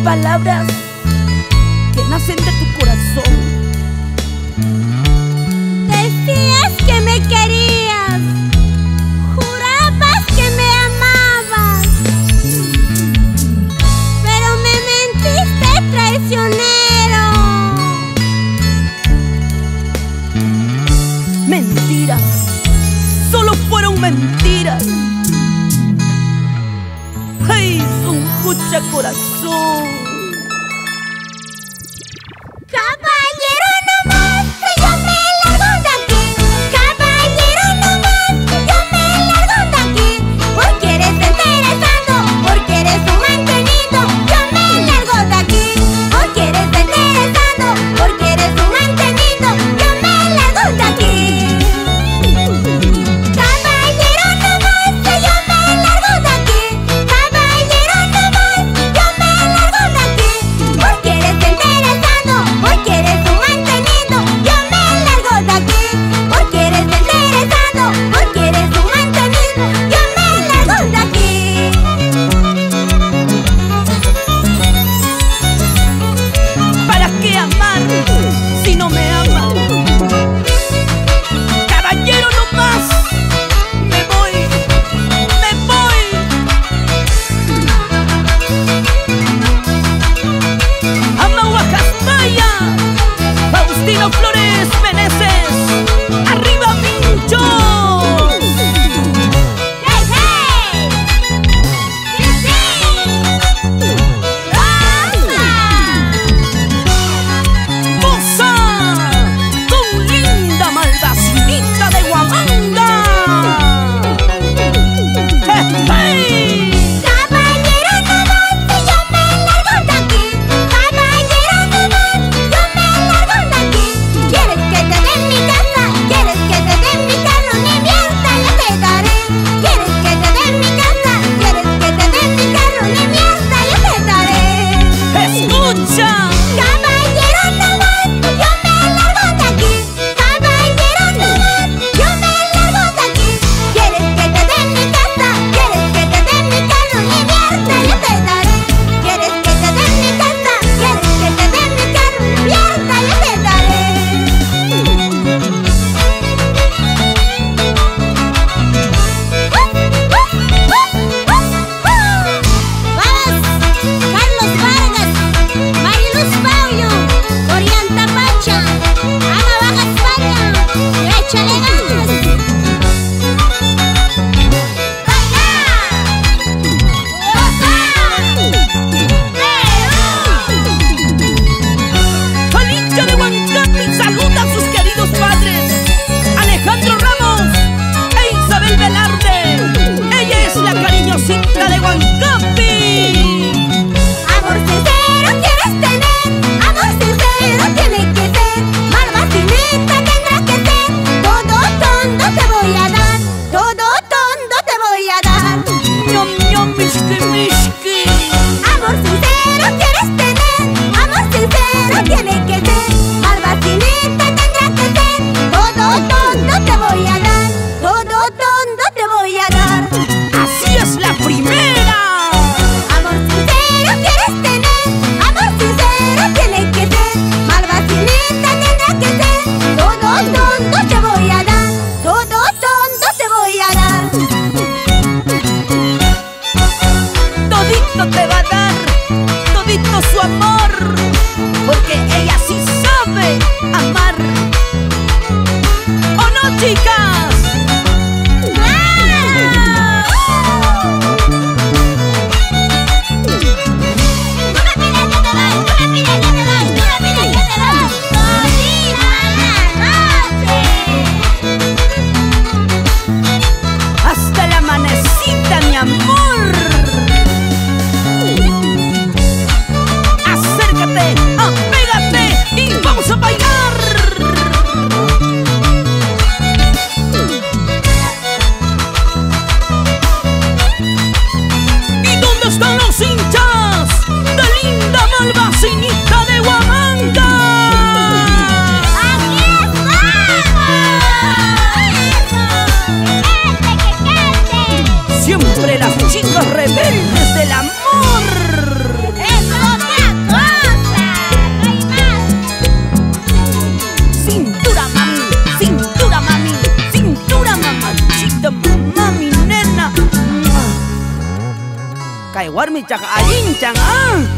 palabras que nacen de tu corazón. Decías que me querías, jurabas que me amabas, pero me mentiste, traicionero. Mentiras, solo fueron mentiras. ¡Ay, su escucha corazón! Caballero, no más, que yo me largo de aquí. Caballero, no más, yo me largo de aquí. Porque eres interesado, porque eres un mantenido, yo me largo de aquí. Porque eres interesado, porque eres un mantenido, yo me largo de aquí. Caballero, no más, que yo me largo de aquí. Caballero, no más, yo me largo de aquí. Porque eres interesado, porque eres un mantenido, yo me largo de aquí. Porque eres interesado, porque eres un mantenido, yo me largo de aquí. ¿Para qué amar si no me aman? Caballero, no más. Me voy, me voy. Amahuacasmaya, Faustino Flores Meneses, arriba Pincho. ¡Hey, hey! ¡Sí, sí! ¡Rosa! Goza con linda malvacinita de Huamanga. ¡Hey! Caballero, no más, que yo me largo de aquí. Caballero, no más, yo me largo de aquí. ¿Quieres que te dé mi casa? ¿Quieres que te dé mi carro? Ni mierda yo te daré. ¿Quieres que te dé mi casa? ¿Quieres que te dé mi carro? Ni mierda yo te daré. ¡Escucha! Caballero, no más, yo me largo de aquí. Caballero, no más, yo me largo de aquí. ¿Quieres que te dé mi casa? ¿Quieres que te dé mi carro? Ni mierda yo te daré. ¿Quieres que te dé mi casa? ¿Quieres que te dé mi carro? Ni mierda yo te daré. Vamos, Carlos Vargas, Mariluz Paulo, Orienta Pacha, Ana Baja España, échale ganas. Juanita de Huancapi saluda a sus queridos padres, Alejandro Ramos e Isabel Velarde. Ella es la cariñosita de Huancapi. Amor sincero quieres tener, amor sincero tiene que ser, malvacinita tendrá que ser, todo tondo te voy a dar, todo tondo te voy a dar. Ñom, ñom, mishki, mishki. Amor sincero quieres tener, amor sincero tiene que ser, malvacinita tendrá que ser, todo tondo te voy a dar, todo tondo te voy a dar. Así es la primera. Amor sincero quieres tener, amor sincero tiene que ser, malvacinita tendrá que ser, todo tondo te voy a dar, todo tondo te voy a dar. Todito te va a dar, todito su amor, porque ella sí sabe amar. ¿O no, chicas? Hasta el amanecita, mi amor. Acércate, apégate y vamos a bailar. ¿Y dónde están los hinchas de linda malvacinita de Huamanga? ¡Aquí estamos! Siempre las chicas rebeldes del amor. ¡Eso te kay warmi chaqa allinchan